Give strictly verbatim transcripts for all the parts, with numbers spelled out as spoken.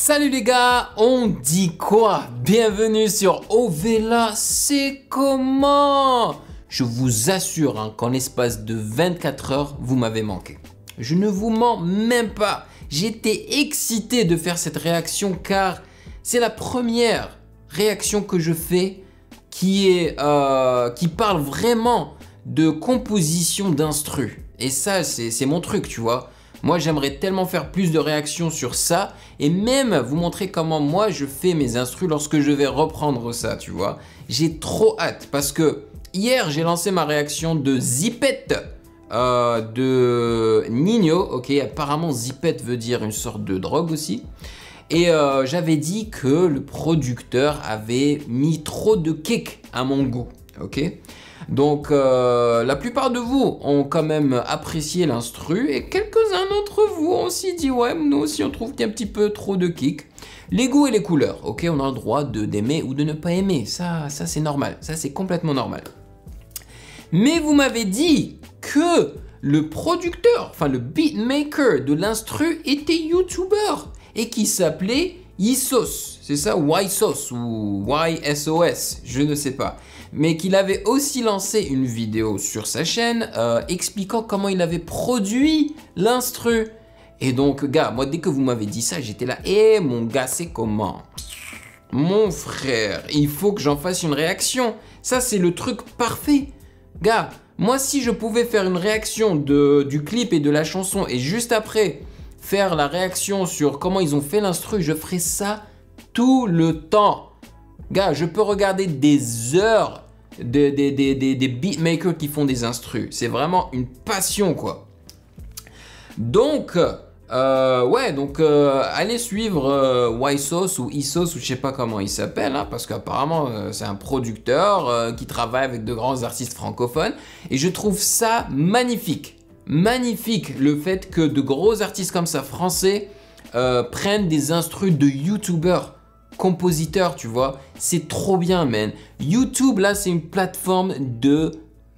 Salut les gars, on dit quoi? Bienvenue sur Ovela, c'est comment? Je vous assure hein, qu'en l'espace de vingt-quatre heures, vous m'avez manqué. Je ne vous mens même pas. J'étais excité de faire cette réaction car c'est la première réaction que je fais qui, est, euh, qui parle vraiment de composition d'instru. Et ça, c'est mon truc, tu vois. Moi, j'aimerais tellement faire plus de réactions sur ça et même vous montrer comment moi je fais mes instrus lorsque je vais reprendre ça, tu vois. J'ai trop hâte parce que hier, j'ai lancé ma réaction de Zipette euh, de Ninho. Ok, apparemment Zipette veut dire une sorte de drogue aussi. Et euh, j'avais dit que le producteur avait mis trop de kick à mon goût, ok. Donc euh, la plupart de vous ont quand même apprécié l'instru et quelques-uns d'entre vous ont aussi dit ouais, nous aussi on trouve qu'il y a un petit peu trop de kick. Les goûts et les couleurs, ok, on a le droit de d'aimer ou de ne pas aimer, ça, ça c'est normal, ça c'est complètement normal. Mais vous m'avez dit que le producteur, enfin le beatmaker de l'instru était YouTuber et qui s'appelait Ysos, c'est ça, Ysos ou Y S O S, je ne sais pas. Mais qu'il avait aussi lancé une vidéo sur sa chaîne euh, expliquant comment il avait produit l'instru. Et donc, gars, moi, dès que vous m'avez dit ça, j'étais là, eh, mon gars, c'est comment? Mon frère, il faut que j'en fasse une réaction. Ça, c'est le truc parfait. Gars, moi, si je pouvais faire une réaction de, du clip et de la chanson et juste après faire la réaction sur comment ils ont fait l'instru, je ferais ça tout le temps. Gars, je peux regarder des heures de, de, de, de, des beatmakers qui font des instrus. C'est vraiment une passion, quoi. Donc, euh, ouais, donc euh, allez suivre euh, Ysos ou Isos ou je sais pas comment il s'appelle, hein, parce qu'apparemment euh, c'est un producteur euh, qui travaille avec de grands artistes francophones. Et je trouve ça magnifique. Magnifique le fait que de gros artistes comme ça, français, euh, prennent des instrus de youtubeurs. Compositeur, tu vois, c'est trop bien, man. YouTube, là, c'est une plateforme de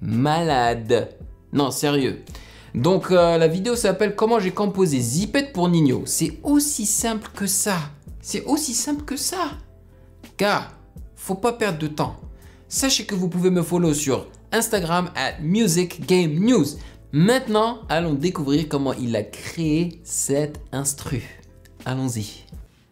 malade. Non, sérieux. Donc, euh, la vidéo s'appelle « Comment j'ai composé Zipette pour Ninho ». C'est aussi simple que ça. C'est aussi simple que ça. Gars, faut pas perdre de temps. Sachez que vous pouvez me follow sur Instagram at Music Game News. Maintenant, allons découvrir comment il a créé cette instru. Allons-y.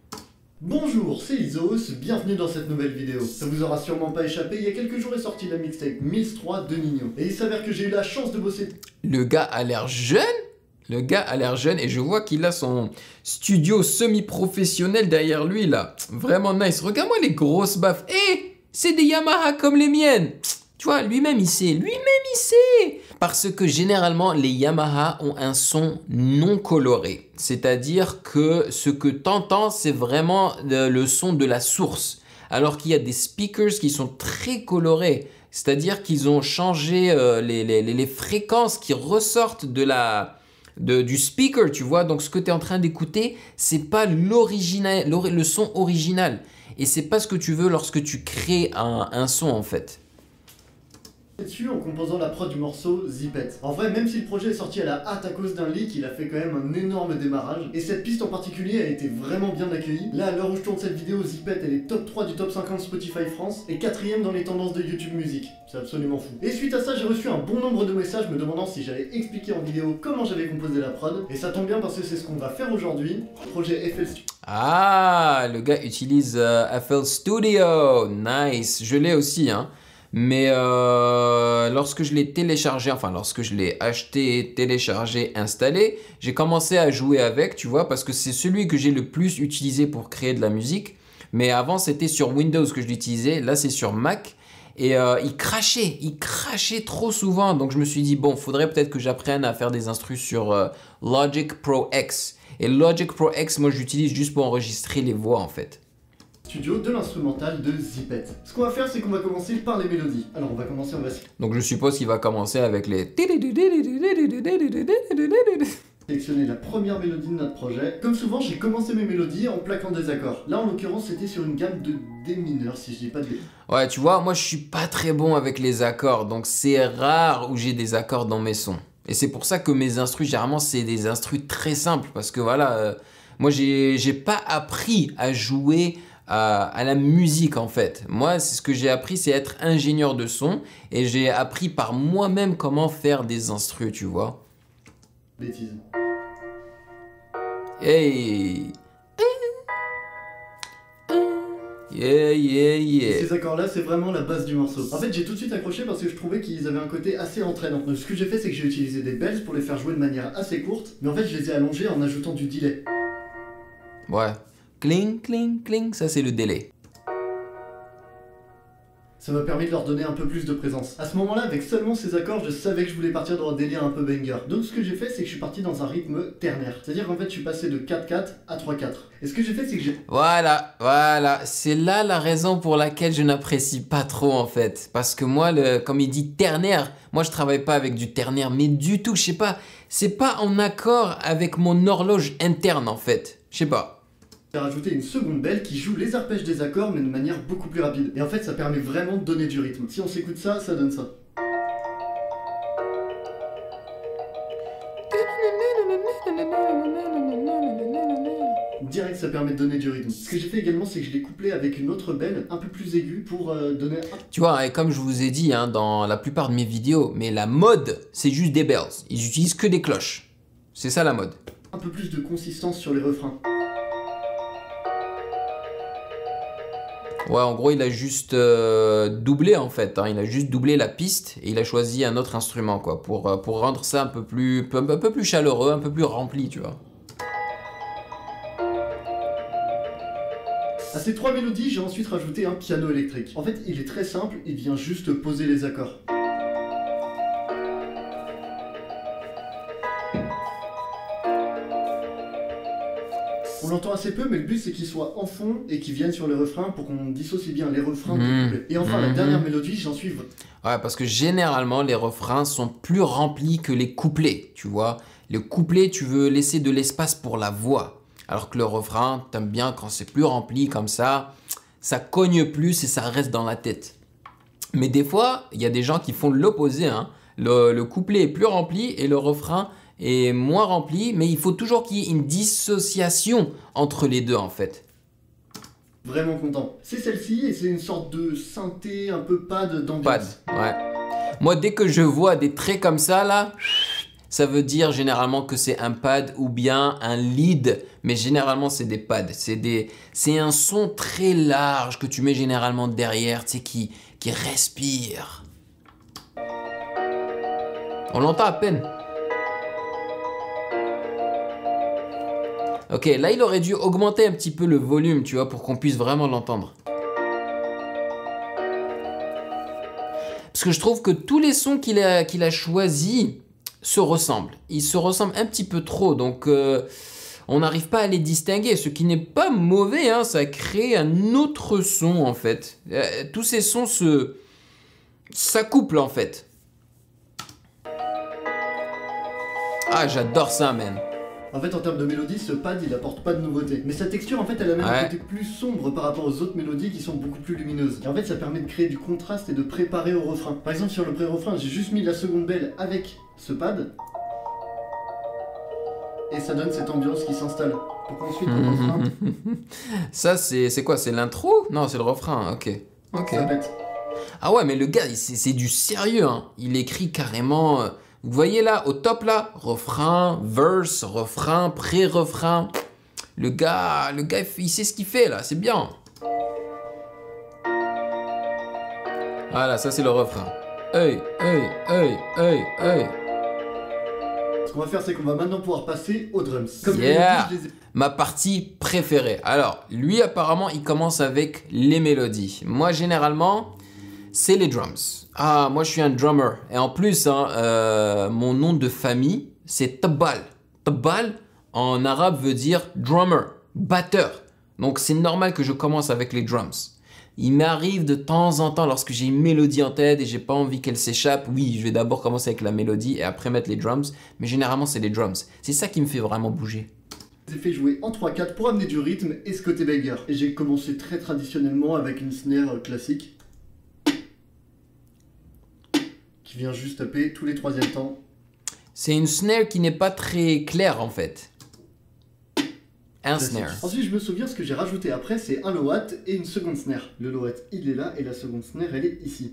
Bonjour, c'est Isos, bienvenue dans cette nouvelle vidéo. Ça vous aura sûrement pas échappé, il y a quelques jours est sorti la mixtape Mills trois de Ninho. Et il s'avère que j'ai eu la chance de bosser... Le gars a l'air jeune Le gars a l'air jeune et je vois qu'il a son studio semi-professionnel derrière lui là. Vraiment nice. Regarde-moi les grosses baffes. Eh, hey, c'est des Yamaha comme les miennes. Tu vois, lui-même il sait, lui-même il sait. Parce que généralement, les Yamaha ont un son non coloré. C'est-à-dire que ce que tu entends, c'est vraiment le son de la source. Alors qu'il y a des speakers qui sont très colorés. C'est-à-dire qu'ils ont changé euh, les, les, les fréquences qui ressortent de la, de, du speaker, tu vois. Donc ce que tu es en train d'écouter, c'est pas l'original, le son original. Et c'est pas ce que tu veux lorsque tu crées un, un son en fait. Dessus en composant la prod du morceau Zipette. En vrai, même si le projet est sorti à la hâte à cause d'un leak, il a fait quand même un énorme démarrage. Et cette piste en particulier a été vraiment bien accueillie. Là, à l'heure où je tourne cette vidéo, Zipette elle est top trois du top cinquante Spotify France et quatrième dans les tendances de YouTube Music. C'est absolument fou. Et suite à ça, j'ai reçu un bon nombre de messages me demandant si j'allais expliquer en vidéo comment j'avais composé la prod. Et ça tombe bien parce que c'est ce qu'on va faire aujourd'hui. Projet F L Studio. Ah, le gars utilise euh, F L Studio. Nice. Je l'ai aussi, hein. Mais euh, lorsque je l'ai téléchargé, enfin lorsque je l'ai acheté, téléchargé, installé, j'ai commencé à jouer avec, tu vois, parce que c'est celui que j'ai le plus utilisé pour créer de la musique. Mais avant, c'était sur Windows que je l'utilisais, là c'est sur Mac. Et euh, il crachait, il crachait trop souvent. Donc je me suis dit, bon, faudrait peut-être que j'apprenne à faire des instrus sur euh, Logic Pro X. Et Logic Pro X, moi j'utilise juste pour enregistrer les voix en fait. Studio de l'instrumental de Zipette. Ce qu'on va faire, c'est qu'on va commencer par les mélodies. Alors on va commencer, on va... Donc je suppose qu'il va commencer avec les... sélectionner la première mélodie de notre projet. Comme souvent, j'ai commencé mes mélodies en plaquant des accords. Là, en l'occurrence, c'était sur une gamme de D mineur, si je dis pas de... Ouais, tu vois, moi je suis pas très bon avec les accords, donc c'est rare où j'ai des accords dans mes sons. Et c'est pour ça que mes instrus, généralement, c'est des instrus très simples, parce que voilà... Euh, Moi, j'ai j'ai pas appris à jouer à, à la musique en fait. Moi, c'est ce que j'ai appris, c'est être ingénieur de son et j'ai appris par moi-même comment faire des instrus, tu vois. Bêtise. Hey! Yeah, yeah, yeah. Et ces accords-là, c'est vraiment la base du morceau. En fait, j'ai tout de suite accroché parce que je trouvais qu'ils avaient un côté assez entraînant. Donc, ce que j'ai fait, c'est que j'ai utilisé des bells pour les faire jouer de manière assez courte, mais en fait, je les ai allongés en ajoutant du delay. Ouais. Cling, cling, cling, ça c'est le délai. Ça m'a permis de leur donner un peu plus de présence. À ce moment-là, avec seulement ces accords, je savais que je voulais partir dans un délire un peu banger. Donc ce que j'ai fait, c'est que je suis parti dans un rythme ternaire. C'est-à-dire qu'en fait, je suis passé de quatre quatre à trois quatre. Et ce que j'ai fait, c'est que j'ai... Voilà, voilà. C'est là la raison pour laquelle je n'apprécie pas trop en fait. Parce que moi, le, comme il dit ternaire, moi je travaille pas avec du ternaire, mais du tout, je sais pas. C'est pas en accord avec mon horloge interne en fait. Je sais pas. J'ai rajouté une seconde belle qui joue les arpèges des accords mais de manière beaucoup plus rapide. Et en fait ça permet vraiment de donner du rythme. Si on s'écoute ça, ça donne ça. Direct ça permet de donner du rythme. Ce que j'ai fait également c'est que je l'ai couplé avec une autre belle un peu plus aiguë pour euh, donner... Tu vois, et comme je vous ai dit hein, dans la plupart de mes vidéos, mais la mode c'est juste des bells. Ils utilisent que des cloches. C'est ça la mode. Un peu plus de consistance sur les refrains. Ouais, en gros, il a juste euh, doublé en fait. Hein. Il a juste doublé la piste et il a choisi un autre instrument quoi, pour, euh, pour rendre ça un peu, plus, un peu plus chaleureux, un peu plus rempli, tu vois. À ces trois mélodies, j'ai ensuite rajouté un piano électrique. En fait, il est très simple, il vient juste poser les accords. On l'entend assez peu, mais le but c'est qu'il soit en fond et qu'il vienne sur les refrains pour qu'on dissocie bien les refrains Mmh. des couplets. Et enfin, Mmh. la dernière mélodie, j'en suis... Ouais, parce que généralement, les refrains sont plus remplis que les couplets, tu vois. Le couplet, tu veux laisser de l'espace pour la voix. Alors que le refrain, t'aimes bien quand c'est plus rempli comme ça, ça cogne plus et ça reste dans la tête. Mais des fois, il y a des gens qui font l'opposé, hein. Le, le couplet est plus rempli et le refrain est moins rempli, mais il faut toujours qu'il y ait une dissociation entre les deux en fait. Vraiment content. C'est celle-ci et c'est une sorte de synthé un peu pad d'ambiance. Pad, ouais. Moi, dès que je vois des traits comme ça là, ça veut dire généralement que c'est un pad ou bien un lead, mais généralement c'est des pads. C'est des, c'est un son très large que tu mets généralement derrière, tu sais, qui, qui respire. On l'entend à peine. Ok, là il aurait dû augmenter un petit peu le volume, tu vois, pour qu'on puisse vraiment l'entendre. Parce que je trouve que tous les sons qu'il a, qu'il a choisis se ressemblent. Ils se ressemblent un petit peu trop, donc euh, on n'arrive pas à les distinguer. Ce qui n'est pas mauvais, hein, ça crée un autre son en fait. Euh, tous ces sons se... s'accouplent en fait. Ah, j'adore ça, man. En fait, en termes de mélodie, ce pad, il apporte pas de nouveauté. Mais sa texture, en fait, elle a même Ouais. un côté plus sombre par rapport aux autres mélodies qui sont beaucoup plus lumineuses. Et en fait, ça permet de créer du contraste et de préparer au refrain. Par exemple, sur le pré-refrain, j'ai juste mis la seconde belle avec ce pad. Et ça donne cette ambiance qui s'installe. Pour qu'ensuite, le refrain, Ça, c'est c'est quoi? C'est l'intro? Non, c'est le refrain. Ok. Ok. ça pète. Ah ouais, mais le gars, c'est c'est du sérieux. Hein. Il écrit carrément... euh, Vous voyez là, au top là, refrain, verse, refrain, pré-refrain. Le gars, le gars, il sait ce qu'il fait là, c'est bien. Voilà, ça c'est le refrain. Hey, hey, hey, hey, hey. Ce qu'on va faire, c'est qu'on va maintenant pouvoir passer aux drums. Comme Yeah. je les ai... Ma partie préférée. Alors, lui apparemment, il commence avec les mélodies. Moi, généralement, c'est les drums. Ah, moi je suis un drummer. Et en plus, hein, euh, mon nom de famille, c'est Tabal. Tabal, en arabe, veut dire drummer, batteur. Donc c'est normal que je commence avec les drums. Il m'arrive de temps en temps, lorsque j'ai une mélodie en tête et j'ai pas envie qu'elle s'échappe, oui, je vais d'abord commencer avec la mélodie et après mettre les drums. Mais généralement, c'est les drums. C'est ça qui me fait vraiment bouger. Je les ai fait jouer en trois quatre pour amener du rythme et ce côté banger. Et j'ai commencé très traditionnellement avec une snare classique. Qui vient juste taper tous les troisièmes temps. C'est une snare qui n'est pas très claire en fait. Un Classique. snare. Ensuite, je me souviens, ce que j'ai rajouté après, c'est un low-hat et une seconde snare. Le low-hat, il est là, et la seconde snare, elle est ici.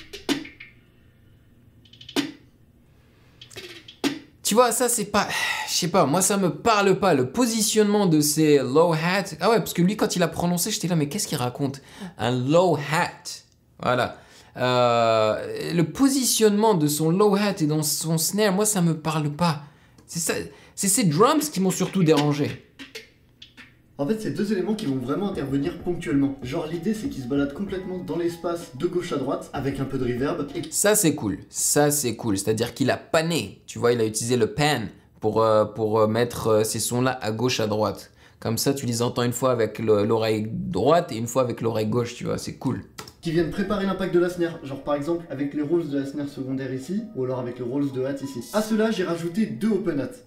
Tu vois, ça c'est pas... Je sais pas, moi ça me parle pas. Le positionnement de ces low hat... Ah ouais, parce que lui quand il a prononcé, j'étais là, mais qu'est-ce qu'il raconte? Un low hat. Voilà. Euh, le positionnement de son low hat et dans son snare, moi ça me parle pas. C'est ça, c'est ces drums qui m'ont surtout dérangé. En fait, c'est deux éléments qui vont vraiment intervenir ponctuellement. Genre, l'idée, c'est qu'ils se baladent complètement dans l'espace de gauche à droite, avec un peu de reverb. Et... Ça, c'est cool. Ça, c'est cool. C'est-à-dire qu'il a pané. Tu vois, il a utilisé le pan pour, euh, pour mettre euh, ces sons-là à gauche, à droite. Comme ça, tu les entends une fois avec l'oreille droite et une fois avec l'oreille gauche, tu vois. C'est cool. Qui viennent préparer l'impact de la snare. Genre, par exemple, avec les rolls de la snare secondaire ici, ou alors avec le rolls de hat ici. À cela, j'ai rajouté deux open hats.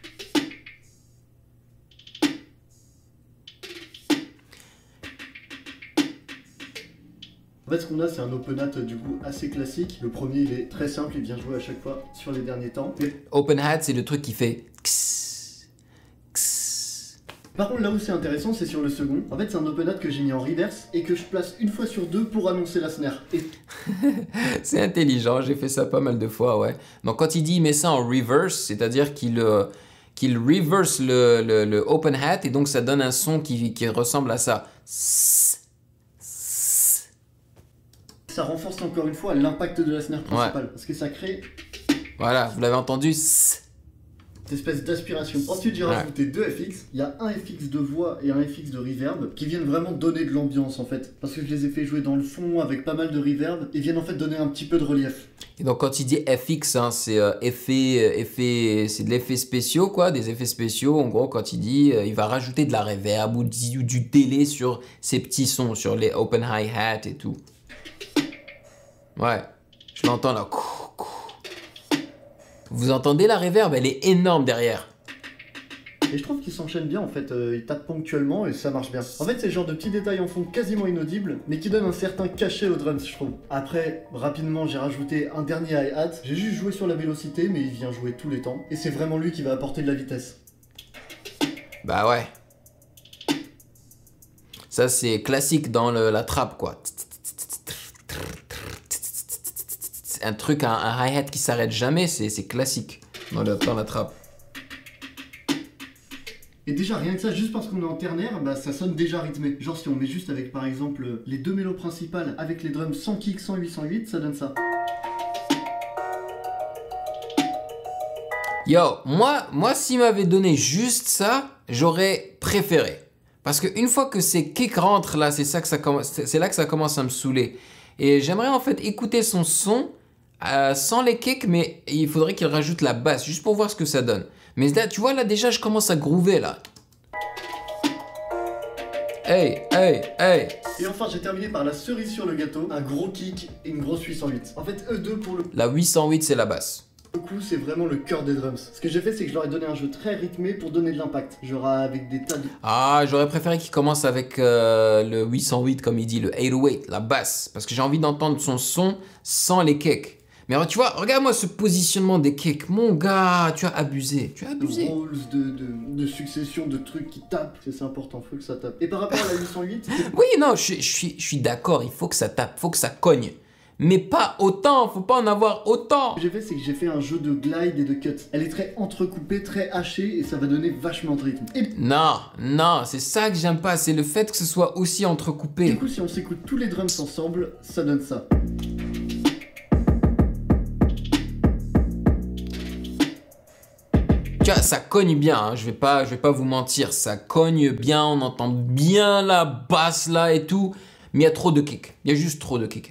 En fait, ce qu'on a, c'est un open hat du coup assez classique. Le premier, il est très simple, il vient jouer à chaque fois sur les derniers temps. Mais... Open hat, c'est le truc qui fait ks, ks. Par contre, là où c'est intéressant, c'est sur le second. En fait, c'est un open hat que j'ai mis en reverse et que je place une fois sur deux pour annoncer la snare. Et... C'est intelligent, j'ai fait ça pas mal de fois, ouais. Donc quand il dit il met ça en reverse, c'est-à-dire qu'il euh, qu'il reverse le, le, le open hat et donc ça donne un son qui, qui ressemble à ça. Ça renforce encore une fois l'impact de la snare principale, ouais. Parce que ça crée... Voilà, vous l'avez entendu, cette espèce d'aspiration. Ensuite, j'ai ouais. rajouté deux F X. Il y a un F X de voix et un F X de reverb qui viennent vraiment donner de l'ambiance en fait. Parce que je les ai fait jouer dans le fond avec pas mal de reverb et viennent en fait donner un petit peu de relief. Et donc quand il dit F X, hein, c'est euh, effet, effet, c'est de l'effet spéciaux quoi, des effets spéciaux. En gros, quand il dit, euh, il va rajouter de la reverb ou du, du délai sur ces petits sons, sur les open hi-hat et tout. Ouais, je l'entends là. Vous entendez la reverb, elle est énorme derrière. Et je trouve qu'il s'enchaîne bien en fait, euh, il tape ponctuellement et ça marche bien. En fait, c'est le genre de petits détails en fond quasiment inaudibles, mais qui donnent un certain cachet aux drums, je trouve. Après, rapidement, j'ai rajouté un dernier hi-hat. J'ai juste joué sur la vélocité, mais il vient jouer tous les temps. Et c'est vraiment lui qui va apporter de la vitesse. Bah ouais. Ça, c'est classique dans le, la trappe, quoi. Un truc, un, un hi-hat qui s'arrête jamais, c'est classique dans, le, dans la trappe. Et déjà, rien que ça, juste parce qu'on est en ternaire, bah ça sonne déjà rythmé. Genre si on met juste avec par exemple les deux mélos principales avec les drums sans kick, sans huit cent huit, ça donne ça. Yo, moi, moi s'il m'avait donné juste ça, j'aurais préféré. Parce qu'une fois que ces kicks rentrent là, c'est ça que ça commence, c'est là que ça commence à me saouler. Et j'aimerais en fait écouter son son euh, sans les kicks, mais il faudrait qu'il rajoute la basse, juste pour voir ce que ça donne. Mais là, tu vois, là déjà, je commence à groover là. Hey, hey, hey. Et enfin, j'ai terminé par la cerise sur le gâteau, un gros kick et une grosse huit cent huit. En fait, eux deux pour le... La huit cent huit, c'est la basse. Le coup, c'est vraiment le cœur des drums. Ce que j'ai fait, c'est que je leur ai donné un jeu très rythmé pour donner de l'impact. Genre avec des tas de... Ah, j'aurais préféré qu'il commence avec euh, le huit cent huit, comme il dit, le huit cent huit, la basse. Parce que j'ai envie d'entendre son son sans les kicks. Mais tu vois, regarde-moi ce positionnement des kicks. Mon gars, tu as abusé. Tu as abusé. De rolls, de, de, de succession de trucs qui tapent. C'est important, faut que ça tape. Et par rapport à la huit cent huit... Oui, non, je, je suis, je suis d'accord. Il faut que ça tape, il faut que ça cogne. Mais pas autant, faut pas en avoir autant. Ce que j'ai fait, c'est que j'ai fait un jeu de glide et de cut. Elle est très entrecoupée, très hachée, et ça va donner vachement de rythme. Et... Non, non, c'est ça que j'aime pas, c'est le fait que ce soit aussi entrecoupé. Du coup, si on s'écoute tous les drums ensemble, ça donne ça. Tu vois, ça cogne bien, hein, je vais pas, je vais pas vous mentir, ça cogne bien, on entend bien la basse là et tout, mais il y a trop de kicks, il y a juste trop de kicks.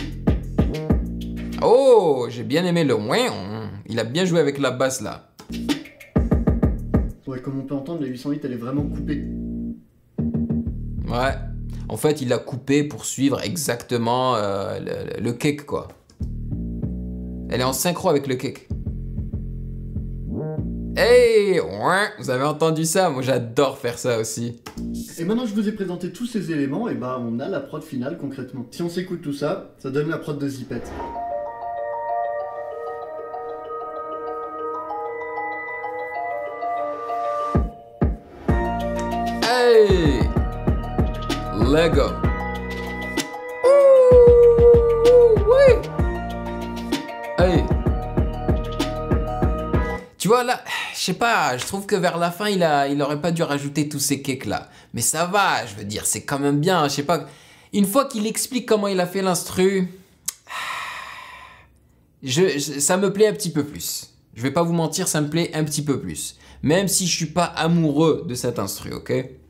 Oh, j'ai bien aimé le ouin, il a bien joué avec la basse là. Ouais, comme on peut entendre, la huit cent huit, elle est vraiment coupée. Ouais, en fait, il l'a coupé pour suivre exactement euh, le, le kick quoi. Elle est en synchro avec le kick. Hey, ouais, vous avez entendu ça? Moi, j'adore faire ça aussi. Et maintenant que je vous ai présenté tous ces éléments, et bah on a la prod finale concrètement. Si on s'écoute tout ça, ça donne la prod de Zipette. Hey, Lego. Oui. Hey. Tu vois là, je sais pas, je trouve que vers la fin, il a, il aurait pas dû rajouter tous ces cakes là. Mais ça va, je veux dire, c'est quand même bien, je sais pas. Une fois qu'il explique comment il a fait l'instru, je, je, ça me plaît un petit peu plus. Je vais pas vous mentir, ça me plaît un petit peu plus. Même si je suis pas amoureux de cet instru, ok?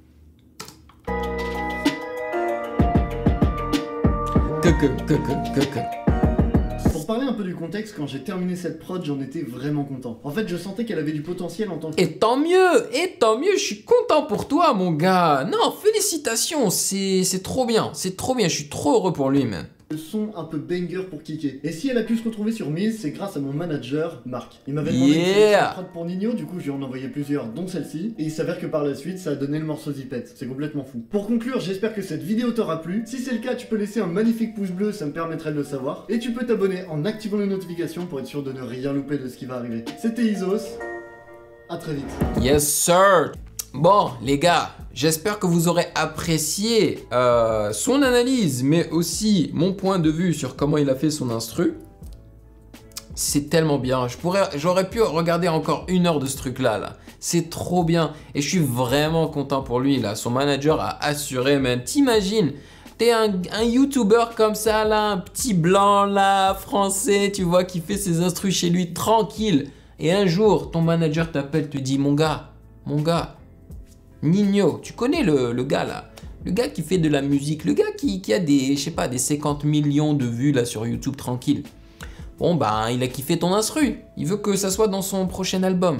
Que, que, que, que, que, que. Pour parler un peu du contexte, quand j'ai terminé cette prod, j'en étais vraiment content. En fait, je sentais qu'elle avait du potentiel en tant que... Et tant mieux, et tant mieux, je suis content pour toi, mon gars. Non, félicitations, c'est trop bien, c'est trop bien, je suis trop heureux pour lui, man. Le son un peu banger pour kicker. Et si elle a pu se retrouver sur Miz, c'est grâce à mon manager, Marc. Il m'avait demandé yeah. une prod pour Nino, du coup je lui en ai envoyé plusieurs, dont celle-ci. Et il s'avère que par la suite, ça a donné le morceau Zipette. C'est complètement fou. Pour conclure, j'espère que cette vidéo t'aura plu. Si c'est le cas, tu peux laisser un magnifique pouce bleu, ça me permettrait de le savoir. Et tu peux t'abonner en activant les notifications pour être sûr de ne rien louper de ce qui va arriver. C'était Isos. À très vite. Yes, sir. Bon, les gars, j'espère que vous aurez apprécié euh, son analyse, mais aussi mon point de vue sur comment il a fait son instru. C'est tellement bien. Je pourrais, j'aurais pu regarder encore une heure de ce truc-là. Là. C'est trop bien. Et je suis vraiment content pour lui. Là. Son manager a assuré, man. T'imagines, t'es un, un YouTuber comme ça, là, un petit blanc, là, français, tu vois, qui fait ses instrus chez lui, tranquille. Et un jour, ton manager t'appelle, te dit, mon gars, mon gars, Nino, tu connais le, le gars là, le gars qui fait de la musique, le gars qui, qui a des, je sais pas, des cinquante millions de vues là sur YouTube tranquille. Bon bah, il a kiffé ton instru, il veut que ça soit dans son prochain album.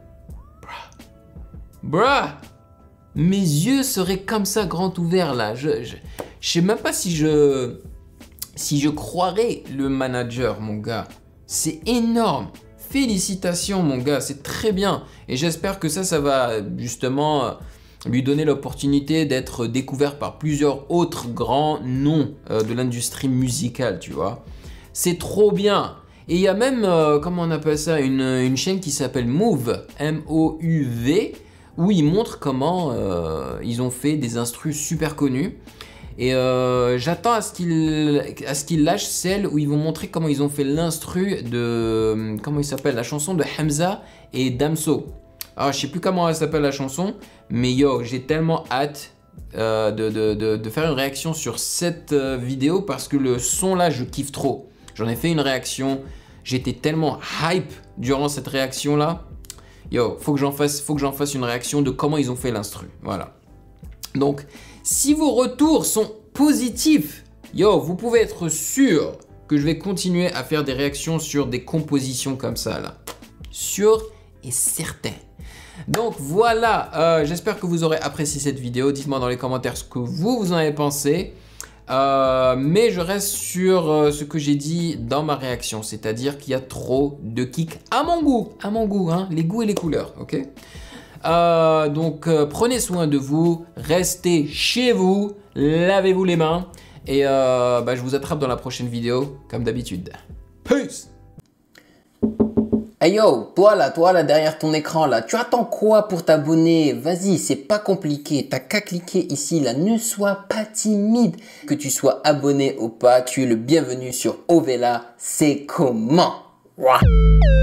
Bruh, bruh, mes yeux seraient comme ça grand ouverts là, je, je, je sais même pas si je, si je croirais le manager mon gars, c'est énorme. Félicitations mon gars, c'est très bien et j'espère que ça, ça va justement lui donner l'opportunité d'être découvert par plusieurs autres grands noms euh, de l'industrie musicale, tu vois. C'est trop bien. Et il y a même, euh, comment on appelle ça, une, une chaîne qui s'appelle Move, M O U V, où ils montrent comment euh, ils ont fait des instrus super connus. Et euh, j'attends à ce qu'ils à ce qu'ils lâchent celle où ils vont montrer comment ils ont fait l'instru de, comment il s'appelle, la chanson de Hamza et Damso. Alors je sais plus comment elle s'appelle la chanson, mais yo, j'ai tellement hâte euh, de, de, de, de faire une réaction sur cette euh, vidéo parce que le son là, je kiffe trop. J'en ai fait une réaction, j'étais tellement hype durant cette réaction là. Yo, faut que j'en fasse, faut que j'en fasse une réaction de comment ils ont fait l'instru. Voilà. Donc, si vos retours sont positifs, yo, vous pouvez être sûr que je vais continuer à faire des réactions sur des compositions comme ça là. Sûr et certain. Donc voilà, euh, j'espère que vous aurez apprécié cette vidéo. Dites-moi dans les commentaires ce que vous, vous en avez pensé. Euh, mais je reste sur euh, ce que j'ai dit dans ma réaction, c'est-à-dire qu'il y a trop de kicks à mon goût, à mon goût, hein, les goûts et les couleurs, ok. Euh, donc euh, prenez soin de vous, restez chez vous, lavez-vous les mains et euh, bah, je vous attrape dans la prochaine vidéo comme d'habitude. Peace. Hey yo, toi là, toi là derrière ton écran là, tu attends quoi pour t'abonner? Vas-y, c'est pas compliqué, t'as qu'à cliquer ici là, ne sois pas timide. Que tu sois abonné ou pas, tu es le bienvenu sur Ovela, c'est comment? Ouah.